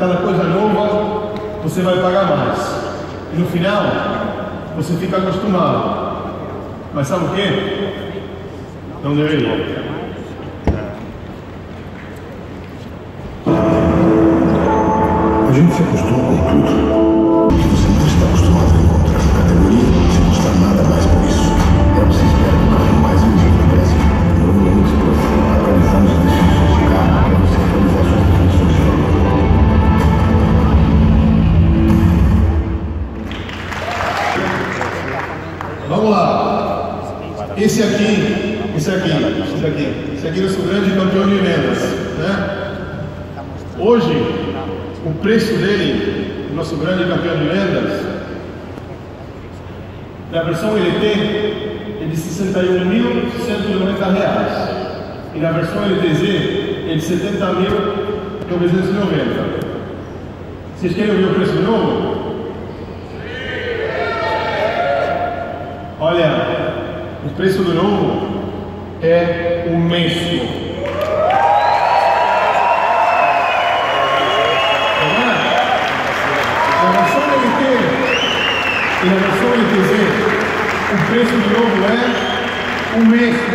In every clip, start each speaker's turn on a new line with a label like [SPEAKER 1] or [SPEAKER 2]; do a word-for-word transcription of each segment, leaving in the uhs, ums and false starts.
[SPEAKER 1] cada coisa nova, você vai pagar mais. E no final, você fica acostumado. Mas sabe o quê? Não deveria.
[SPEAKER 2] A gente se acostuma com tudo. O que você não está acostumado a encontrar na categoria, sem custar nada mais por isso. É o que se espera do carro mais vendido no Brasil. Novo Onix Plus, atualizando as definições de carro para você atualizar suas definições de valor.
[SPEAKER 1] Vamos lá. Esse aqui, esse aqui, esse aqui, esse aqui é o nosso grande campeão de vendas, né? Hoje, o preço dele, o nosso grande campeão de vendas, da versão L T é de sessenta e um mil cento e noventa reais e na versão L T Z é de setenta mil novecentos e noventa. Vocês querem ouvir o preço de novo? Olha, o preço do novo é o mesmo. E na versão L T Z, o preço do novo é o mesmo.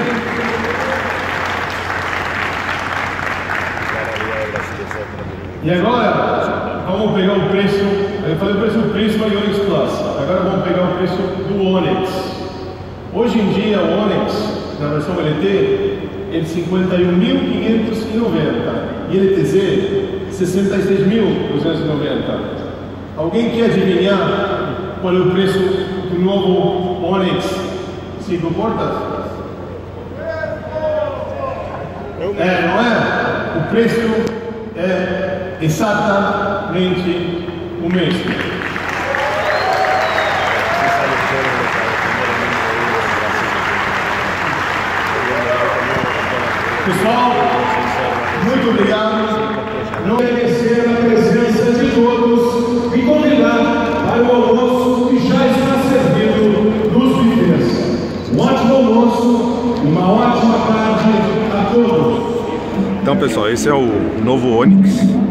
[SPEAKER 1] E agora, vamos pegar o preço, eu falei o preço do Prisma e Onix Plus. Agora vamos pegar o preço do Onix. Hoje em dia, o Onix, na versão L T, é de cinquenta e um mil quinhentos e noventa e L T Z, sessenta e seis mil duzentos e noventa. Alguém quer adivinhar qual é o preço do novo Onix cinco portas? É, não é? O preço é exatamente o mesmo. Pessoal, muito obrigado. Não agradecer a presença de todos e convidar para o almoço que já está servido nos bufês. Um ótimo almoço, uma ótima tarde a todos.
[SPEAKER 3] Então, pessoal, esse é o novo Onix.